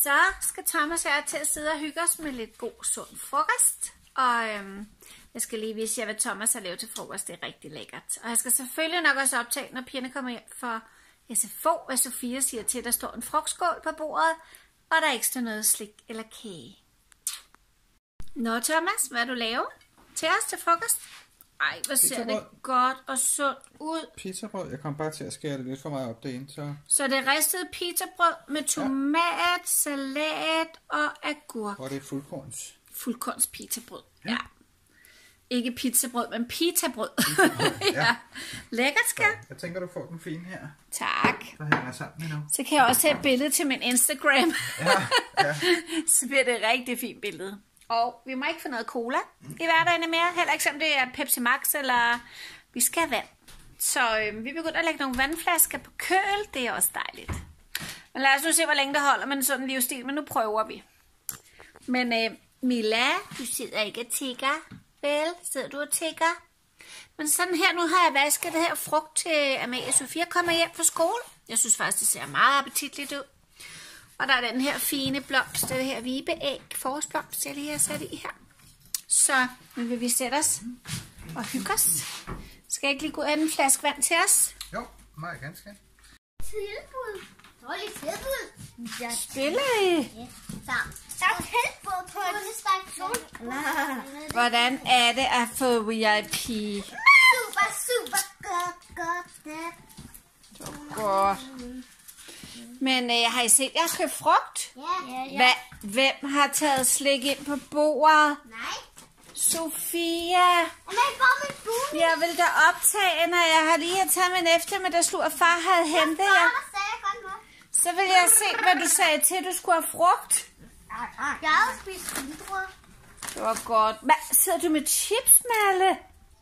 Så skal Thomas og jeg til at sidde og hygge os med lidt god, sund frokost. Og jeg skal lige vise jer, hvad Thomas har lavet til frokost. Det er rigtig lækkert. Og jeg skal selvfølgelig nok også optage, når pigerne kommer hjem for SFO, og Sofia siger til, at der står en frugtskål på bordet, og der er ikke står noget slik eller kage. Nå Thomas, hvad du laver til os til frokost? Ej, hvor ser det godt og sundt ud. Pizzabrød. Jeg kom bare til at skære det lidt for meget op derinde. Så det er ristet pizzabrød med tomat, salat og agurk. Og det er fuldkorns. Fuldkorns pizzabrød, ja. Ikke pizzabrød, men pitabrød. Ja. Lækkert, skal. Jeg tænker, du får den fine her. Tak. Der hænger sammen nu. Så kan jeg også have et billede til min Instagram. Ja. Så bliver det et rigtig fint billede. Og vi må ikke få noget cola i hverdagen mere. Heller ikke som det er Pepsi Max, eller vi skal have vand. Så vi begynder at lægge nogle vandflasker på køl. Det er også dejligt. Men lad os nu se, hvor længe det holder med en sådan livsstil. Men nu prøver vi. Men Milla, du sidder ikke og tigger. Vel, sidder du og tigger? Men sådan her, nu har jeg vasket det her frugt til Amalie og Sofia kommer hjem fra skole. Jeg synes faktisk, det ser meget appetitligt ud. Og der er den her fine blomst, det her vibeæg, forårsblomst, jeg lige har sat i her. Så nu vil vi sætte os og hygge os. Skal jeg ikke lige gå ud af en flaske vand til os? Jo, meget ganske. Tilbud. Dårligt tilbud. Jeg spiller I. Ja, så er tilbud på en station. Hvordan er det at få VIP? Super Godt. Men har I set, jeg har købt frugt? Ja. Hvem har taget slik ind på bordet? Nej. Sofia. Men hvor min bune? Jeg vil da optage, når jeg har lige taget min eftermiddagslur, og far havde hentet jer. Så vil jeg se, hvad du sagde til, du skulle have frugt. Jeg har spist vildbrød. Det var godt. Hvad, sidder du med chips, Malle?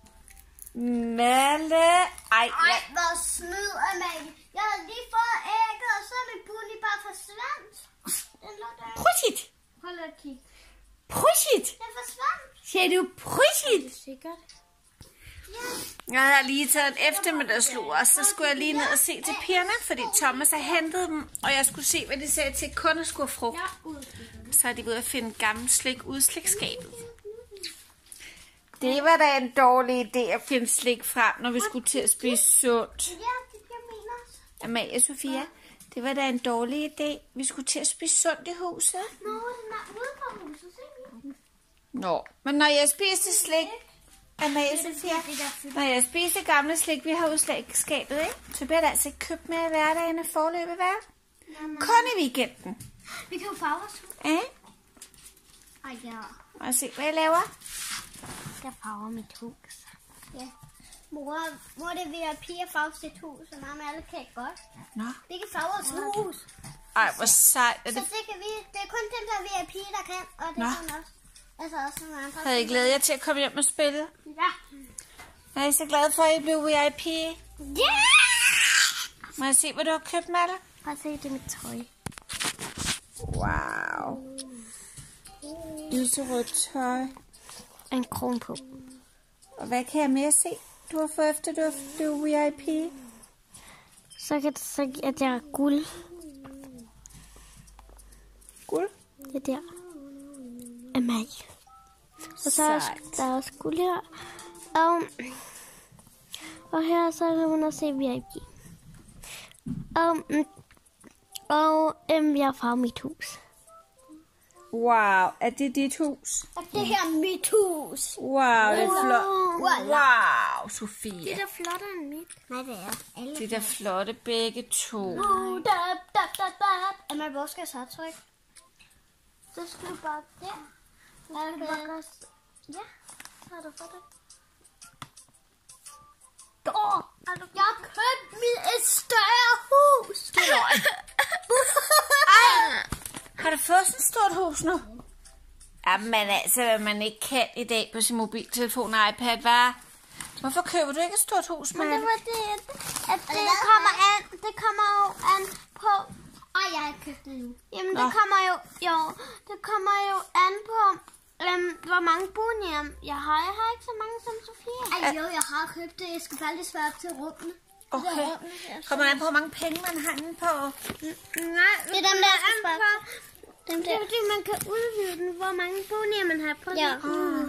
Malle. Ej, hvor snyd, Amalie. Jeg havde lige fået ægget, og så er min bune bare forsvandt. Den lå der. Prusit. Hold da kig. Prusit. Den forsvandt. Siger du prusit? Det er sikkert. Jeg har lige taget en eftermiddagslur, og så skulle jeg lige ned og se til pigerne, fordi Thomas har hentet dem, og jeg skulle se, hvad de sagde til, kun at skulle have frugt. Så er de ude at finde gammel slik ud i slikskabet. Det var da en dårlig idé at finde slik frem, når vi skulle til at spise sundt. Ja, det kan jeg mene også. Amalie og Sofia, det var da en dårlig idé. Vi skulle til at spise sundt i huset. Nå, den er ude på huset, se. Nå, men når jeg spiste slik, Amalie og Sofia, når jeg spiste gamle slik, vi har udslagskabet, ikke? Så bliver det altså ikke købt med i hverdagen forløbet, hvad? Kun i weekenden. Vi kan jo farve os. Ja? Ej, ja. Må jeg se, hvad jeg laver? Jeg farver mit hus. Ja. Mor, det vil jeg pige at farve sit hus, og mamma alle kan ikke godt. Nå. Vi kan farve vores hus. Ej, hvor sejt. Så det kan vi, det er kun dem, der er VIP, der kan, og det kan også. Altså også nogle andre. Havde I glædet jer til at komme hjem og spille? Ja. Er I så glade for, at I blev VIP? Ja! Må jeg se, hvad du har købt, Malle? Prøv at se, det er mit tøj. Wow. Lyserødt tøj. En krone på. Og hvad kan jeg mere se, du har fået efter, du har blevet VIP? Så kan det så, at jeg er guld. Guld? Det der. Af mig. Og så er der er også guld her. Og her så kan man også se VIP. Jeg har farvet mit hus. Wow, er det dit hus? Og det her er mit hus. Wow, det er flot. Wow, Sofia. Det er da flottere end mit. Nej, det er. Alle Det er da flotte begge to. Emma, hvor skal jeg så trykke? Så skal du bare der. Ja, så har du fået det. Jeg har købt et større hus. Har du fået sådan et stort hus nu? Jamen altså, hvad man ikke kan i dag på sin mobiltelefon og iPad, hvad? Hvorfor køber du ikke et stort hus, Men Malle? det var det, at det kommer jo an på... jeg har ikke købt det nu. Jamen, det kommer jo an på, hvor mange bonier jeg har. Jeg har ikke så mange som Sofia. Jeg har købt det. Jeg skal bare lige svare op til rummene. Okay. Kommer an på, hvor mange penge man har inde på? Nej, det er dem, der skal spare. Dem der. Det er fordi, man kan udvide den, hvor mange bonier man har. Prøv at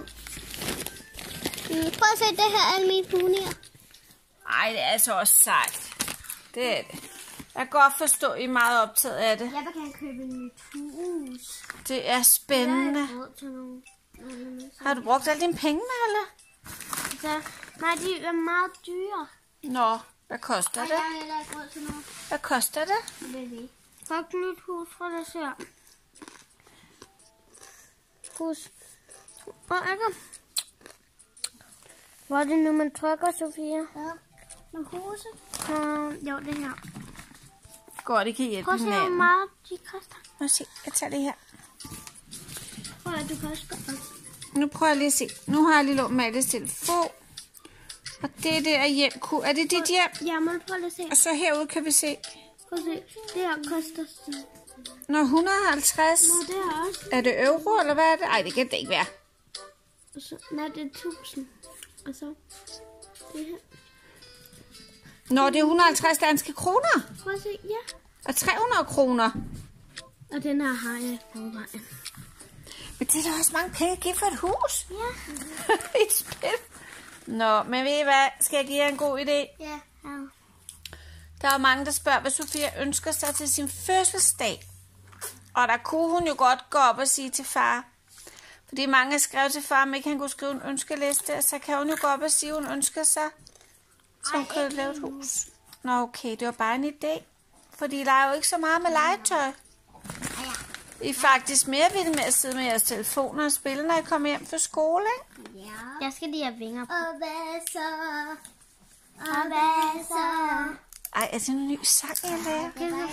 se. Prøv at se, det her er alle mine bonier. Ej, det er altså også sejt. Det er det. Jeg kan godt forstå, at I er meget optaget af det. Jeg vil gerne købe en nyt hus. Det er spændende. Har du brugt alle dine penge, eller? Nej, de er meget dyre. Nå, hvad koster det? Jeg har heller ikke råd til noget. Hvad koster det? Det ved vi. Fuck et nyt hus fra det her. Hus. Hvor er det? Hvor er det nu, man trykker, Sofia? Ja. Med huset? Jo, det her. Godt, det kan hjælpe Prøv at se, hvor hinanden. meget de koster. Må jeg se, jeg tager det her. Prøv at du koster. Nu prøver jeg lige at se. Nu har jeg lige lånt Maltes telefon. Og det der hjem. Er det dit hjem? Ja, må du prøve at se. Og så herude kan vi se. Prøv at se. Det her koster sådan. Nå, 150. Nå, det her også. Er det euro, eller hvad er det? Ej, det kan det ikke være. Og så, nej, det er 1000. Og så det her. Nå, det er 150 danske kroner. Prøv at se, ja. Og 300 kroner. Og den her har jeg i forvejen. Men det er da også mange penge at give for et hus. Ja. Et spil. Nå, men ved I hvad? Skal jeg give jer en god idé? Ja. Der er mange, der spørger, hvad Sofia ønsker sig til sin fødselsdag. Og der kunne hun jo godt gå op og sige til far. Fordi mange har skrevet til far, om ikke han kunne skrive en ønskeliste. Og så kan hun jo gå op og sige, at hun ønsker sig, så hun kan lave et hus. Nå okay, det var bare en idé. Fordi der er jo ikke så meget med legetøj. I er faktisk mere vilde med at sidde med jeres telefoner og spille, når I kommer hjem fra skole, ikke? Ja. Jeg skal lige have vinger på. Og hvad så? Og hvad så? Ej, er det en ny sang, jeg lærer? Det er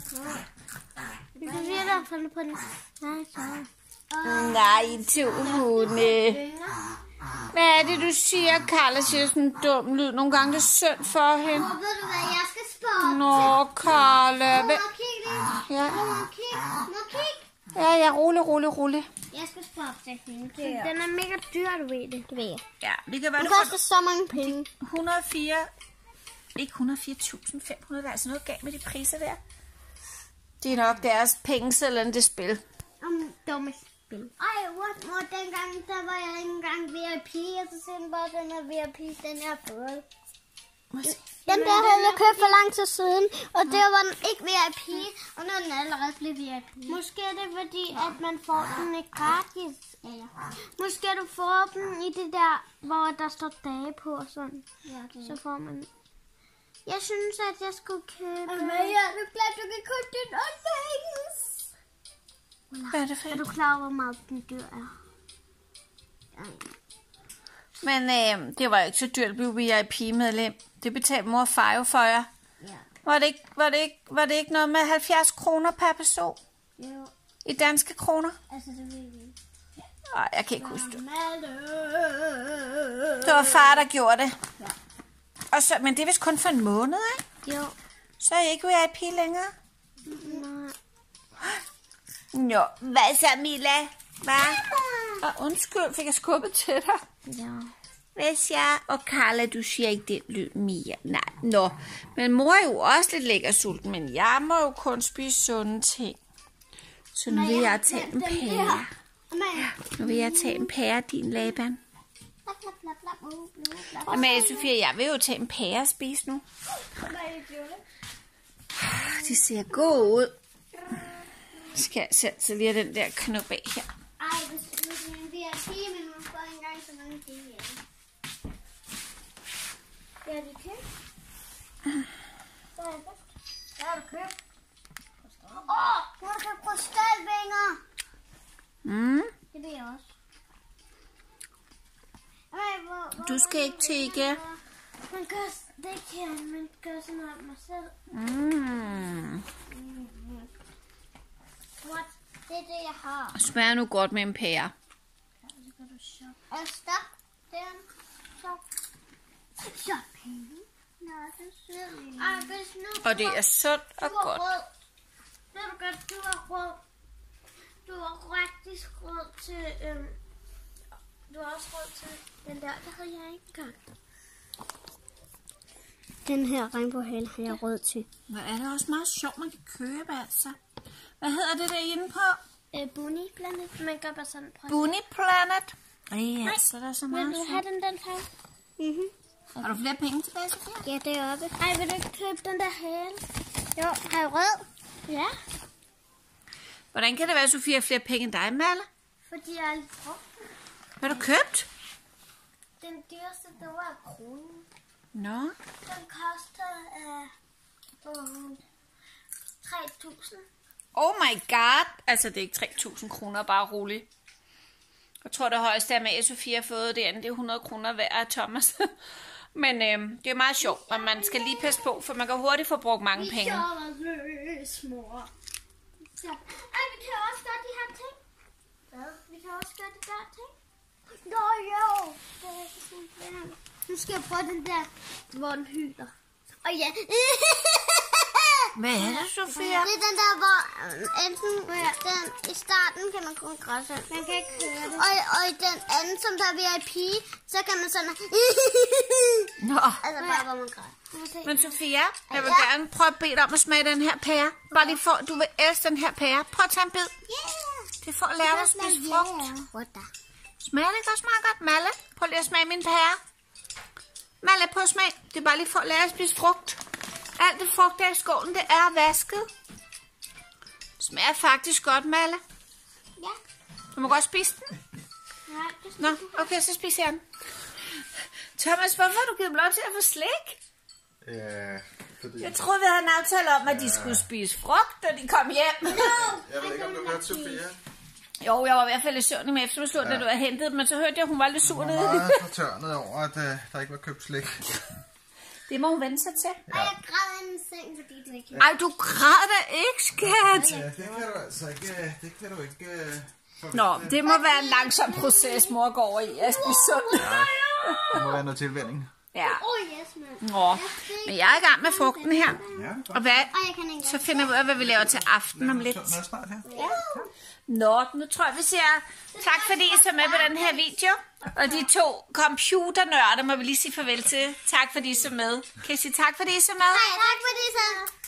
Sofia, der har fundet på den. Nej, så. Nej, to hunde. Hvad er det, du siger? Karla siger sådan en dum lyd. Nogle gange det er synd for hende. Ved du hvad, jeg skal spotte. Nå, Karla. Må kig lige. Ja. Må kig. Ja, rolig. Jeg skal spotte til hende. Den er mega dyr, du ved det. Det ved jeg. Ja, det kan være, Den du koster så mange penge. 104. Ikke 104.500. Der er altså noget galt med de priser der. Det er nok deres pengesedlen, det spil. Dumme spil. Ej, hvor dengang, der var jeg ikke engang VIP, og så siden bare den her VIP, den er fået. Den der havde jeg købt for lang tid siden, og der var den ikke VIP, og nu er den allerede blevet VIP. Måske er det fordi, at man får den ikke gratis. Måske du får den i det der, hvor der står dage på og sådan. Så får man. Jeg synes, at jeg skulle købe. Amalia, du er glad, du kan købe den undvægelse. Hvad er det for? Er du klar over, hvor meget den dyr er? Men det var jo ikke så dyrt at blive VIP-medlem. Det betalte mor og far jo for jer. Ja. Var det ikke noget med 70 kroner per person? Jo. I danske kroner? Altså, det ved vi. Nej, jeg kan ikke huske det. Det var far, der gjorde det. Ja. Og så, men det er vist kun for en måned, ikke? Jo. Så er I ikke VIP længere? Nej. Nå, hvad så, Mila? Hvad? Undskyld, fik jeg skubbet til dig? Ja. Hvis jeg og Karla, du siger ikke den lyd mere. Nej, nå. Men mor er jo også lidt lækker sulten, men jeg må jo kun spise sunde ting. Så nu vil jeg tage en pære. Nu vil jeg tage en pære, din Laban. Men Sofia, jeg vil jo tage en pære og spise nu. Det ser god ud. Skal jeg sætte lige den der knop af her. Ej, hvis man bliver VIP, men man får ikke engang så mange penge hjemme. Hvad er det købt? Hvad er det købt? Du har købt krystalvinger. Det vil jeg også. Du skal ikke tikke. Man gør det kan man gør sådan noget mig selv. What? Det er det, jeg har. Og smager nu godt med en pære. Og stop den. Så penge. Nå, det er sødt. Og det er sundt og godt. Ved du godt, du har råd. Du har faktisk råd til, du har også råd til den der, det havde jeg ikke engang. Den her regnbuehale har jeg råd til. Hvor er det også meget sjovt, man kan købe, altså. Hvad hedder det der inde på? Bunny Planet. Man gør bare sådan. Bunny Planet. Ja, så er der så meget. Vil du have den farve? Har du flere penge tilbage, Sofia? Ja, det er oppe. Ej, vil du ikke købe den der hale? Jo, har jeg rød? Ja. Hvordan kan det være, at Sofia har flere penge end dig, Malle? Fordi jeg er lidt brugt. Hvad har du købt? Den dyreste, det var kronen. Nå. Den koster 3.000. Oh my god. Altså, det er ikke 3.000 kroner, bare roligt. Jeg tror, det højeste er med, Sofia har fået det andet. Det er 100 kroner hver af Thomas. Men det er meget sjovt, og man skal lige passe på, for man kan hurtigt få brugt mange penge. Vi mor. Så. Ej, vi kan også gøre de her ting. Hvad? Vi kan også gøre de der ting. Nå jo. Nu skal jeg prøve den der, hvor den hyler. Ja. Hvad er det, Sofia? Det er den der, hvor enten den, i starten kan man kun græsse. Man kan ikke høre det. Og i den anden, som der er VIP, så kan man sådan... Nå. Altså bare, hvor man græsser. Men Sofia, jeg vil gerne prøve at bede dig om at smage den her pære. Bare lige for, du vil elske den her pære. Prøv at tage en bid. Det er for at lære dig at spise frugt. Smager det ikke også meget godt? Malle, prøv lige at smage min pære. Malle, prøv at smage. Det er bare lige for at lære at spise frugt. Alt det frugt der i skålen, det er vasket. Smager faktisk godt, Malle. Ja. Du må godt spise den. Nej, Nå, okay, så spiser jeg den. Thomas, hvorfor har du givet dem lov til at få slik? Ja, fordi... Jeg troede, vi havde en aftale om, at de skulle spise frugt, da de kom hjem. Jeg ved ikke, om du hørte Sofia. Jo, jeg var i hvert fald lidt søvnig med eftermiddagen, da du havde hentet, men så hørte jeg, at hun var lidt sur. Hun var meget fortørnet over, at der ikke var købt slik. Det må hun vende sig til. Og jeg græd i en seng, fordi du ikke... Ej, du græder ikke, skat. Ja, det kan du altså ikke... Det kan du ikke... Nå, det må være en langsom proces, mor går over i at spise sundt. Det må være noget tilvænning. Ja. Yes, man. Nå, men jeg er i gang med frugten her. Ja, Og hvad? Og jeg kan ikke... Så finder vi ud af, hvad vi laver til aften om lidt. Nå, snart her. Ja. Nå, nu tror jeg, vi siger tak, fordi I så med på den her video. Og de to computernørder må vi lige sige farvel til. Tak, fordi I så med. Kan I sige tak, fordi I så med? Tak fordi I så